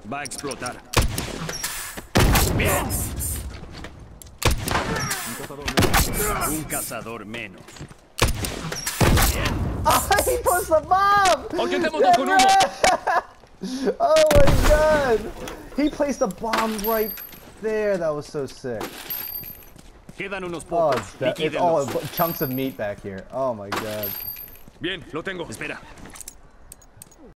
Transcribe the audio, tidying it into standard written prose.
Va a explotar. Bien. Un cazador menos. Oh, he puts the bomb! ¿Por qué te montas con humo? Oh my god! He placed the bomb right there. That was so sick. Quedan unos Oh, pocos. it's all chunks of meat back here. Oh my god. Bien, lo tengo. Espera.